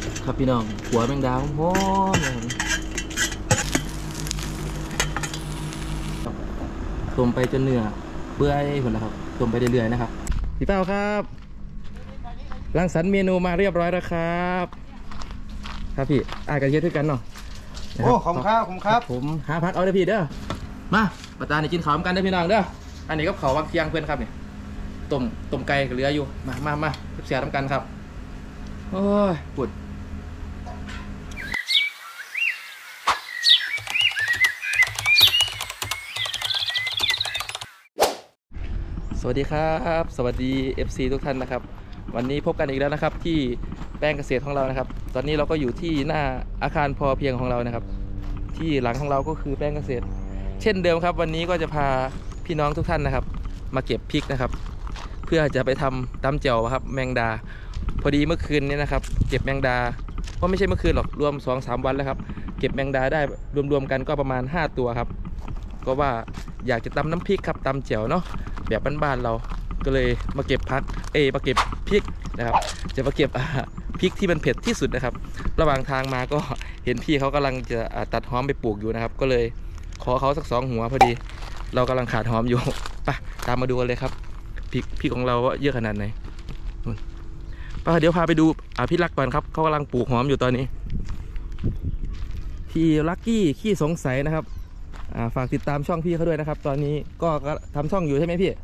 ครับพี่น้องหัวแมงดาหอมเลยต้มไปจนเนื้อเปื่อยหมดแล้วครับต้มไปเรื่อยๆนะครับพี่เป้าครับรังสรรค์เมนูมาเรียบร้อยแล้วครับครับพี่กันเยอะด้วยกันเนาะโอ้ขอบคุณครับผมหาพักเอาเด้อพี่เด้อมาประจานนี่กินข้าวกันเด้อพี่น้องเด้ออันนี้ก็ข้าววังเคียงเพื่อนครับเนี่ยต้มไก่กับเรืออยู่มาเสียทำกันครับโอ้ยปวดสวัสดีครับสวัสดี FC ทุกท่านนะครับวันนี้พบกันอีกแล้วนะครับที่แปลงเกษตรของเรานะครับตอนนี้เราก็อยู่ที่หน้าอาคารพอเพียงของเรานะครับที่หลังของเราก็คือแปลงเกษตรเช่นเดิมครับวันนี้ก็จะพาพี่น้องทุกท่านนะครับมาเก็บพริกนะครับเพื่อจะไปทำตำแจ่วครับแมงดาพอดีเมื่อคืนนี้นะครับเก็บแมงดาก็ไม่ใช่เมื่อคืนหรอกรวม 2-3 วันแล้วครับเก็บแมงดาได้รวมๆกันก็ประมาณ5ตัวครับก็ว่าอยากจะตำน้ำพริกครับตำแจ่วเนาะแบบบ้านๆเราก็เลยมาเก็บมาเก็บพริกนะครับจะมาเก็บพริกที่มันเผ็ดที่สุดนะครับระหว่างทางมาก็เห็นพี่เขากำลังจะตัดหอมไปปลูกอยู่นะครับก็เลยขอเขาสัก2 หัวพอดีเรากำลังขาดหอมอยู่ไปตามมาดูกันเลยครับพริกของเราว่าเยอะขนาดไหนป่ะเดี๋ยวพาไปดูพี่ลักก่อนครับเขากำลังปลูกหอมอยู่ตอนนี้พี่ลักกี้ขี้สงสัยนะครับฝากติดตามช่องพี่เขาด้วยนะครับตอนนี้ก็ทำช่องอยู่ใช่ไหมพี่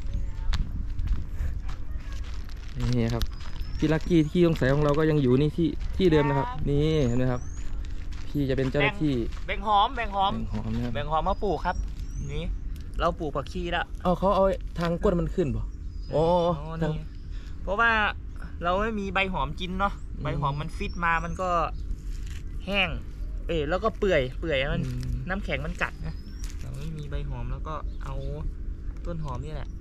นี่ครับพี่ลักกี้ขี้สงสัยของเราก็ยังอยู่นี่ที่เดิมนะครับนี่เห็นไหมครับพี่จะเป็นเจ้าหน้าที่แบ่งหอมนะครับแบ่งหอมมาปลูกครับนี่เราปลูกผักชีแล้วเขาเอาทางก้นมันขึ้นป่ะอ๋อเพราะว่าเราไม่มีใบหอมกินเนาะใบหอมมันฟิตมามันก็แห้งแล้วก็เปื่อยมันน้ำแข็งมันกัดนะเราไม่มีใบหอมแล้วก็เอาต้นหอมนี่แหละ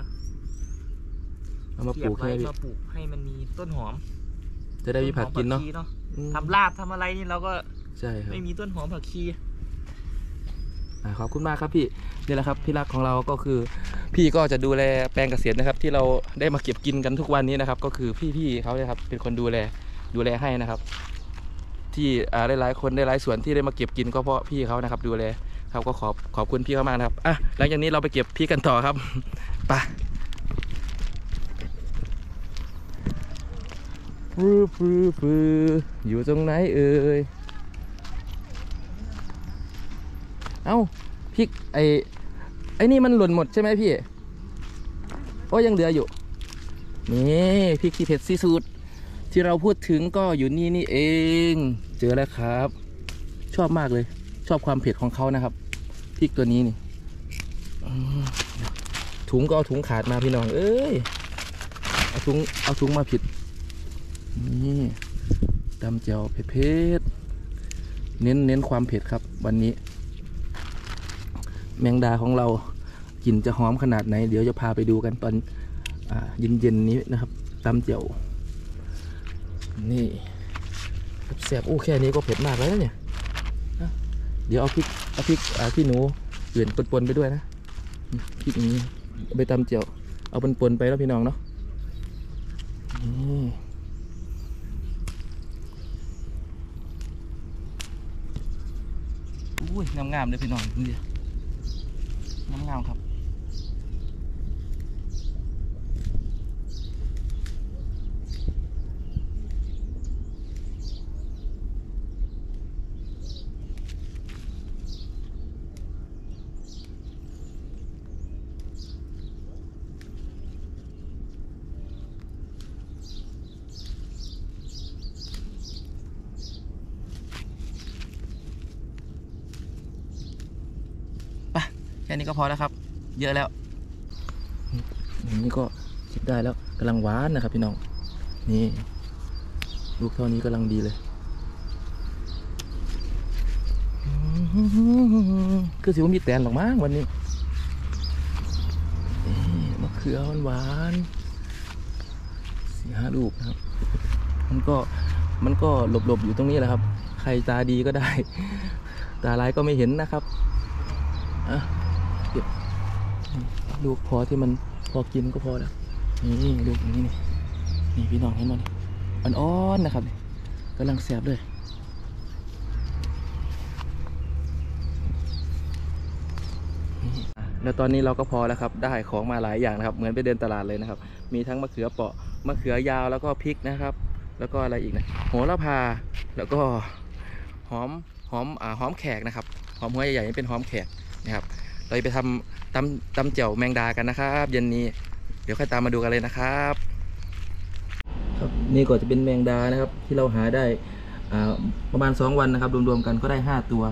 มาปลูกให้มันมีต้นหอมจะได้มีผักกินเนาะทำลาบทำอะไรนี่เราก็ใช่ครับไม่มีต้นหอมผักชีขอบคุณมากครับพี่นี่แหละครับพี่รักของเราก็คือพี่ก็จะดูแลแปลงเกษตรนะครับที่เราได้มาเก็บกินกันทุกวันนี้นะครับก็คือพี่เขาเนี่ยครับเป็นคนดูแลให้นะครับที่หลายคนได้หลายส่วนที่ได้มาเก็บกินก็เพราะพี่เขานะครับดูแลเขาก็ขอบคุณพี่เขามากนะครับหลังจากนี้เราไปเก็บพริกกันต่อครับไปฟื้อยู่ตรงไหนเอ่ยเอ้าพริกไอ้นี่มันหล่นหมดใช่ไหมพี่โอ้ยังเหลืออยู่นี่พริกที่เผ็ดที่สุดที่เราพูดถึงก็อยู่นี่เองเจอแล้วครับชอบมากเลยชอบความเผ็ดของเขานะครับพริกตัวนี้นี่ถุงก็เอาถุงขาดมาพี่น้องเอ้ยเอาถุงมาผิดนี่ตำแจ่วเผ็ดเน้นความเผ็ดครับวันนี้แมงดาของเรากลิ่นจะหอมขนาดไหนเดี๋ยวจะพาไปดูกันตอนเย็นนี้นะครับตำแจ่วนี่แซ่บแค่นี้ก็เผ็ดมากแล้วเนี่ยเดี๋ยวเอาพริกพี่หนูเปลี่ยนปนไปด้วยนะพริกนี้ไปตำแจ่วเอาปนไปแล้วพี่น้องเนาะอุ้ยงามเลยพี่น้องนี่งามครับแค่นี้ก็พอแล้วครับเยอะแล้วนี่ก็คิดได้แล้วกำลังหวานนะครับพี่น้องนี่ลูกเท่านี้กำลังดีเลยคือสิว่ามีแตนหรอกมั้งวันนี้มะเขือหวาน4-5 ลูกนะครับมันก็หลบอยู่ตรงนี้แหละครับใครตาดีก็ได้ตาร้ายก็ไม่เห็นนะครับเก็บลูกพอที่มันพอกินก็พอแล้วนี่ลูกนี้นี่พี่น้องเห็นไหมอ่อนๆนะครับกำลังแซ่บเลยแล้วตอนนี้เราก็พอแล้วครับได้ของมาหลายอย่างนะครับเหมือนไปเดินตลาดเลยนะครับมีทั้งมะเขือเปราะมะเขือยาวแล้วก็พริกนะครับแล้วก็อะไรอีกนะโหระพาแล้วก็หอมแขกนะครับหอมหัวใหญ่ๆนี่เป็นหอมแขกนะครับเราจะไปทำตำแจ่วแมงดากันนะครับเย็นนี้เดี๋ยวค่อยตามมาดูกันเลยนะครับครับนี่ก็จะเป็นแมงดานะครับที่เราหาได้ประมาณ2 วันนะครับรวมๆกันก็ได้5 ตัว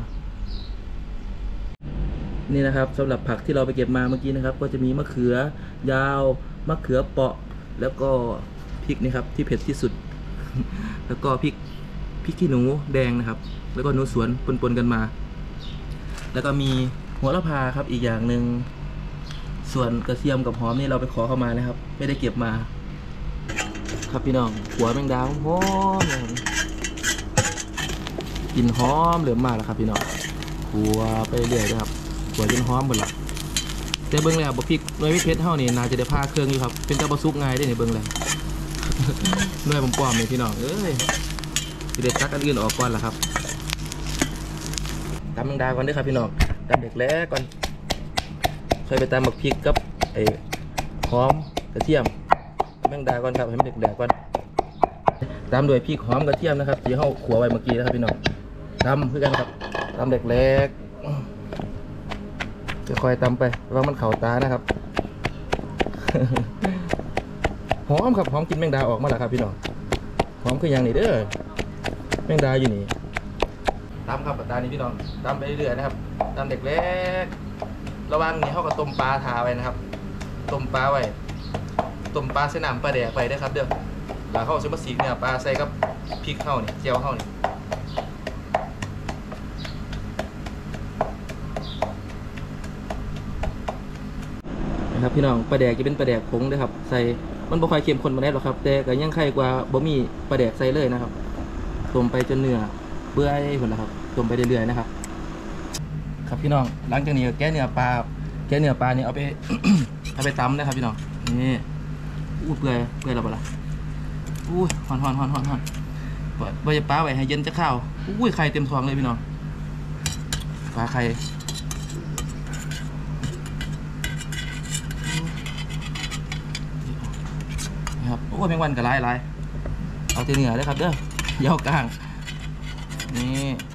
นี่นะครับสำหรับผักที่เราไปเก็บมาเมื่อกี้นะครับก็จะมีมะเขือยาวมะเขือเปราะแล้วก็พริกนะครับที่เผ็ดที่สุด แล้วก็พริกขี้หนูแดงนะครับแล้วก็หนูสวนปนกันมาแล้วก็มีหัวละพาครับอีกอย่างหนึ่งส่วนกระเทียมกับหอมนี่เราไปขอเข้ามานะครับไม่ได้เก็บมาครับพี่น้องหัวแมงดาหอมกลิ่นหอมเหลือมากแล้วครับพี่น้องหัวไปเรื่อยๆนะครับหัวจนหอมหมดละแต่เบิ้งแล้วพริกหน่วยเพชรเท่านี่น่าจะได้ผ้าเครื่องอยู่ครับเป็นเจ้าบะซุกง่ายได้ในเบิ้งแล้วหน่วยป้อมๆเลยพี่น้องเอ้ยจะได้ตักอันอื่นออกก่อนล่ะครับตำแมงดาก่อนด้วยครับพี่น้องตำเด็กแรกก่อนเคยไปตำหมักพริกกับไอ้หอมกระเทียมแมงดาก่อนครับให้มันเด็กแรกก่อนตำด้วยพริกหอมกระเทียมนะครับที่เขาขัวไว้เมื่อกี้นะครับพี่น้องตำเพื่อกันครับตำเด็กแรกจะคอยตำไปว่ามันเข่าตานะครับ หอมครับหอมกินแมงดาออกมาแล้วครับพี่น้องหอมคืออย่างนี้เด้อแมงดาอยู่นี่ตำครับตานี้พี่น้องตำไปเรื่อยๆนะครับตำเด็กเล็กระวังนี่เขาก็ต้มปลาทาไว้นะครับต้มปลาไว้ต้มปลาใส่น้ำปลาแดกไปได้ครับเด้อแล้วเขาจะมาสีกเนี่ยปลาใส่กับพริกเข้านี่เจียวเข้านี่นะครับพี่น้องปลาแดกจะเป็นปลาแดกผงนะครับใส่มันบ่ค่อยเค็มข้นมาได้หรอกครับแต่ก็ยังไข่กว่าบะหมี่ปลาแดกใส่เลยนะครับต้มไปจนเนื้อเปื่อยหมดแล้วครับต้มไปเรื่อยๆนะครับครับพี่น้องหลังจากนี้แกะเนื้อปลานี่เอาไป เอาไปตำนะครับพี่น้องนี่อู้เปื่อยแล้วบ่ล่ะอู้ฮอนบ่จะปลาไว้ให้เย็นจะข้าวอู้ไข่เต็มท้องเลยพี่น้องปลาไข่ครับโอ้แมงวันกับลายเอาเนื้อเลยครับเด้อยาวกลางนี่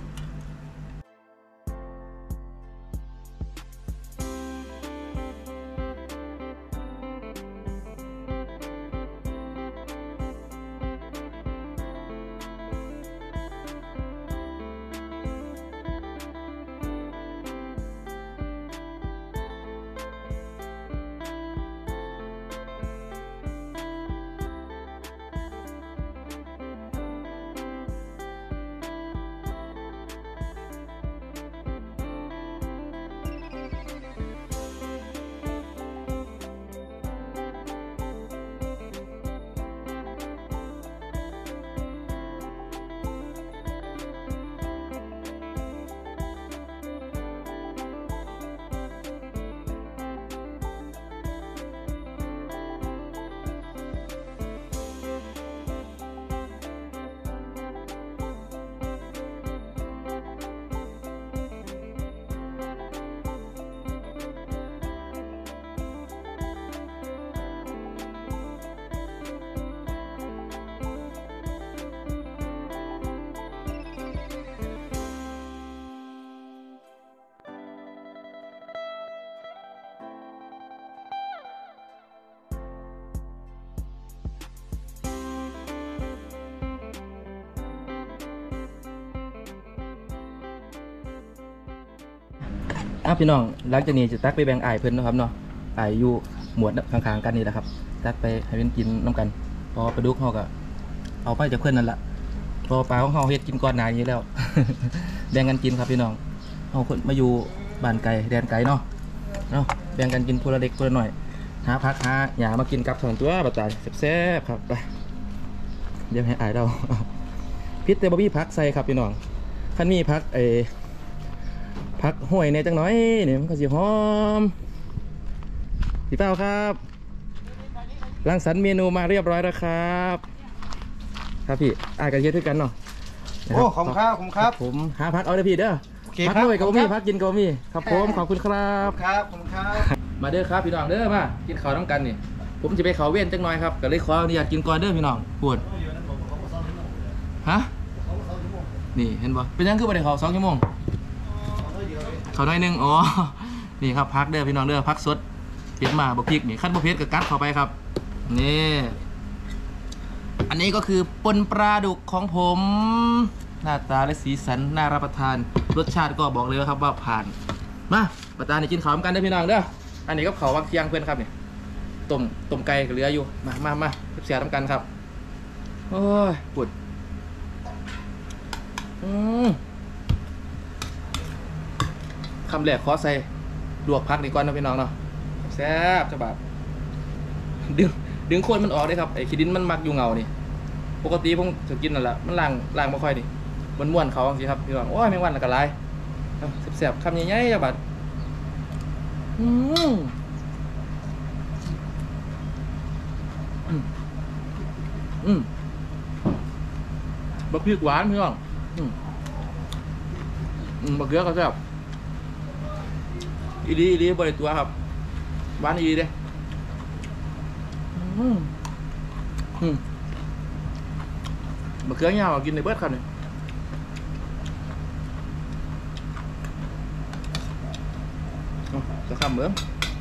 พี่น้องหลังจากนี้จะตักไปแบ่งอ้ายเพิ่นนะครับเนาะอ้ายอยู่หมวดข้างๆกันนี่แหละครับตักไปให้เพิ่นกินน้ำกันพอปลาดุกเขาก็เอาไปจากเพื่อนนั่นแหละพอปลาของเขาเฮ็ดกินก่อนหน้านี้แล้ว แบ่งกันกินครับพี่น้องเอาคนมาอยู่บ้านไก่แดนไก่เนาะแบ่งกันกินคนละเล็กคนละหน่อยหาพักหาหยามากินกับ2 ตัวบัดตายแซ่บๆครับไปเดี๋ยวให้อ้ายเรา พิษแต่บ่มีพักใส่ครับพี่น้องคันมีพักผักห้วยเนี่ยจังน้อยเนี่ยมันก็สิหอมพี่เป้าครับรังสรรค์เมนูมาเรียบร้อยแล้วครับครับพี่กันเยอะด้วยกันเนาะนะโอ้ขอบคุณครับขอบคุณครับผมหาพักเอาได้พี่เด้อโอเคพักครับด้วยกับขอบคุมี่ณครับพักกินกับมี่ครับผมขอบคุณครับครับขอบคุณครับมาเด้อครับพี่น้องเด้อมากินข้าวน้ำกันนี่ผมจะไปเขาเวียนจังหน่อยครับก็เลยขออนุญาตกินก่อนเด้อพี่น้องปวดฮะนี่เห็นปะเป็นยังคือประเดี๋ยวเขา2 ชั่วโมงเขาหน่อยหนึงอ๋อนี่ครับพักเด้อพี่น้องเด้อพักสดเผ็ดมาบะพริกนี่ขั้นบะเผ็ดกับกัดเข้าไปครับนี่อันนี้ก็คือปนปลาดุกของผมหน้าตาและสีสันน่ารับประทานรสชาติก็บอกเลยครับว่าผ่านมาประทานนี่กินข้าวกันเด้อพี่น้องเด้ออันนี้ก็เขาวังเที่ยงเพื่อนครับเนี่ยต้มไก่กับเหลืออยู่มาเสียทำกันครับโอ้ยปวดคำแรกขอใส่ลวกพักดีกว่านะพี่น้องเนาะแซ่บจะแบบดึงโคนมันออกได้ครับไอ้ขี้ดินมันมักอยู่เงานี่ปกติผมจะกินนั่นแหละมันล้างไม่ค่อยนี่มันม้วนเขาสิครับพี่น้องโอ้ยแมงวันละกันไรแซ่บๆคำใหญ่ๆจะแบบบะพริกหวานพี่น้องบะเกลือก็แซ่บอีดีบริตัวครับหวานอีเด้บะเกลือเงากินในเบิร์ดครับเนี่ยจะข้ามเหมือน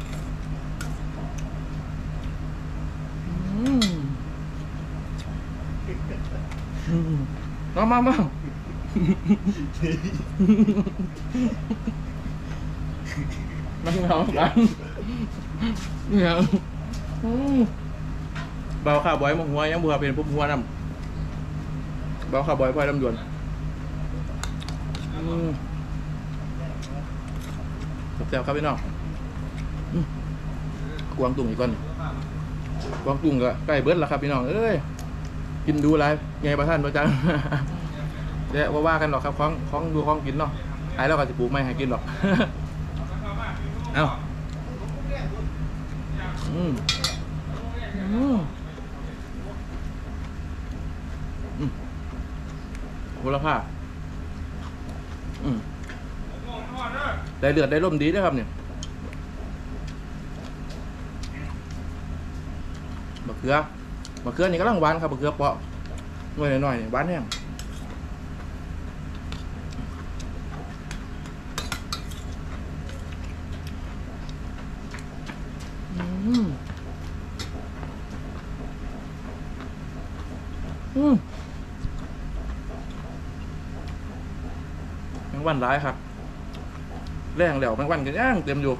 มามามาเอากันเนี่ยเบาข้าวบอยมงหัวยังบัวเป็นปุ๊บหัวน้ำเบาข้าวบอยพลอยลำดวนแซ่บครับพี่น้องกวางตุ่งอีกก่อนกวางตุ่งก็ใกล้เบิร์ดแล้วครับพี่น้องเอ้ยกินดูไรไงประท่านประจังเดี๋ยวว่ากันหรอกครับของดูของกินเนาะหายแล้วก็จะปลูกไม่ให้กินหรอกเอาคุณภาพได้เลือดได้ร่มดีด้วยครับเนี่ยมะเขือนี่ก็ร่างหวานครับมะเขือเปาะหน่อยเนี่ยหวานแห้งแมงวันร้ายครับแรงเหลวแมงวันกันย่างเต็มอยู่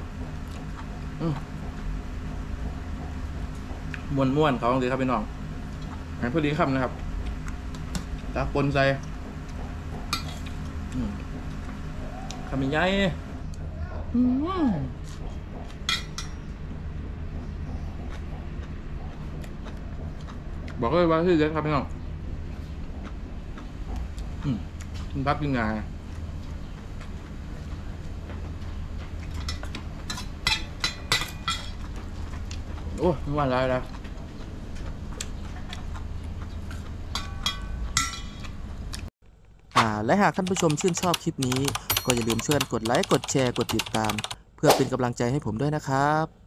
ม้วนเขาเลยครับพี่น้องแหงพอดีคำนะครับตาปนใจคำใหญ่บอกเลยว่าที่เด็ดครับพี่น้องพักกินงาโอ้ไม่ว่าอะไรแล้วและหากท่านผู้ชมชื่นชอบคลิปนี้ก็อย่าลืมช่วยกันกดไลค์กดแชร์กดติดตามเพื่อเป็นกำลังใจให้ผมด้วยนะครับ